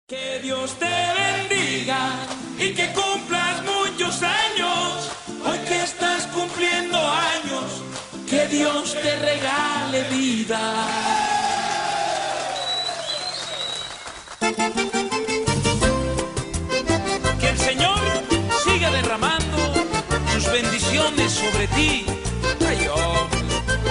Que Dios te bendiga y que cumplas muchos años. Hoy que estás cumpliendo años, que Dios te regale vida. Que el Señor siga derramando sus bendiciones sobre ti. Ay, hombre.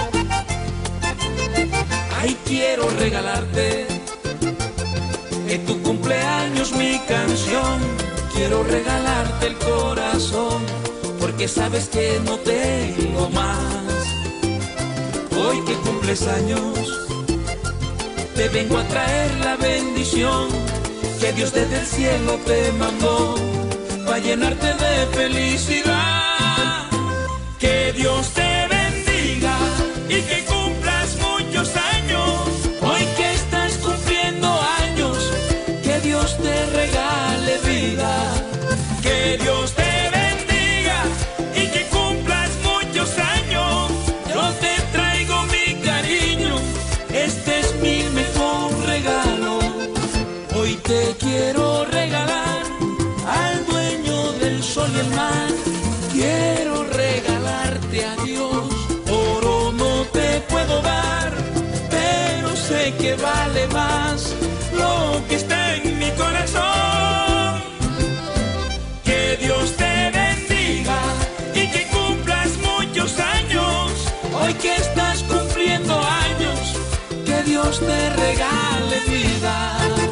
Ay, quiero regalarte en tu cumpleaños mi canción. Quiero regalarte el corazón, porque sabes que no tengo más. Hoy que cumples años, te vengo a traer la bendición que Dios desde el cielo te mandó, para llenarte de felicidad. Que Dios te bendiga y que cumplas muchos años. Hoy que estás cumpliendo años, que Dios te regale vida. Que Dios te bendiga y que cumplas muchos años. Yo te traigo mi cariño, este es mi mejor regalo. Hoy te quiero regalar al dueño del sol y el mar. Quiero regalarte a Dios. Oro no te puedo dar, pero sé que vale más lo que está en mi corazón. Que Dios te bendiga y que cumplas muchos años. Hoy que estás cumpliendo años, que Dios te regale vida.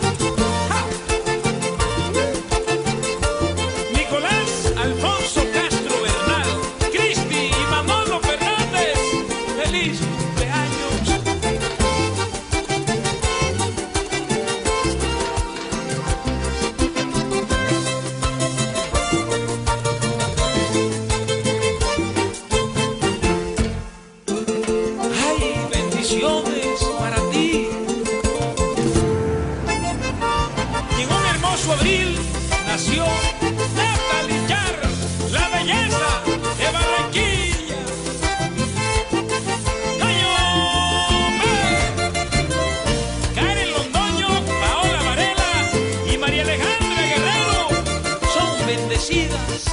Para ti. Y en un hermoso abril nació Natalie Char, la belleza de Barranquilla. ¡Ay, hombre! Karen Londoño, Paola Varela y María Alejandra Guerrero son bendecidas.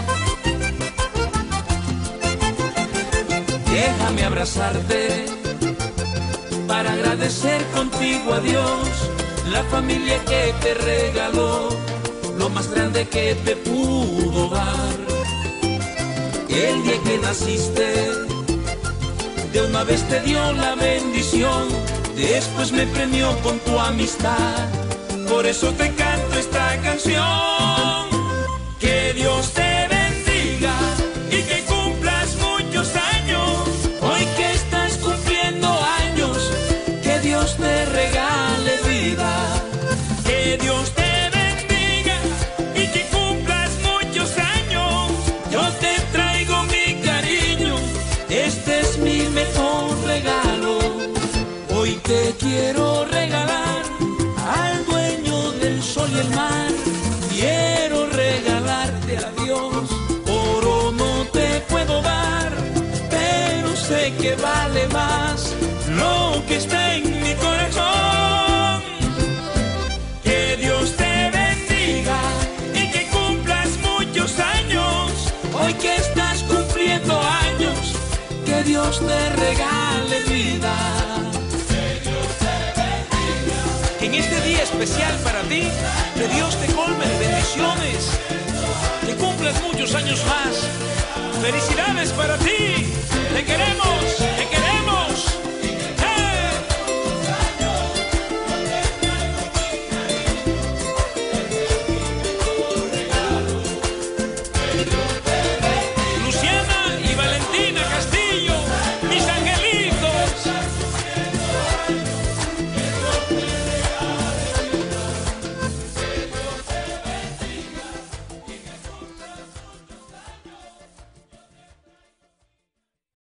Déjame abrazarte para agradecer contigo a Dios la familia que te regaló, lo más grande que te pudo dar. El día que naciste, de una vez te dio la bendición, después me premió con tu amistad, por eso te canto esta canción. Que Dios te bendiga y que cumplas muchos años. Hoy que estás cumpliendo años, que Dios te regale vida. Que Dios te bendiga y que cumplas muchos años. Yo te traigo mi cariño, este es mi mejor regalo. Hoy te quiero regalar al dueño del sol y el mar. Quiero regalarte a Dios. Oro no te puedo dar, pero sé que vale más lo que está en mi corazón. Que Dios te bendiga y que cumplas muchos años. Hoy que estás cumpliendo años, que Dios te regale vida. Que Dios te bendiga. Que en este día especial para ti, que Dios te colme de bendiciones, que cumplas muchos años más. Felicidades para ti, te queremos.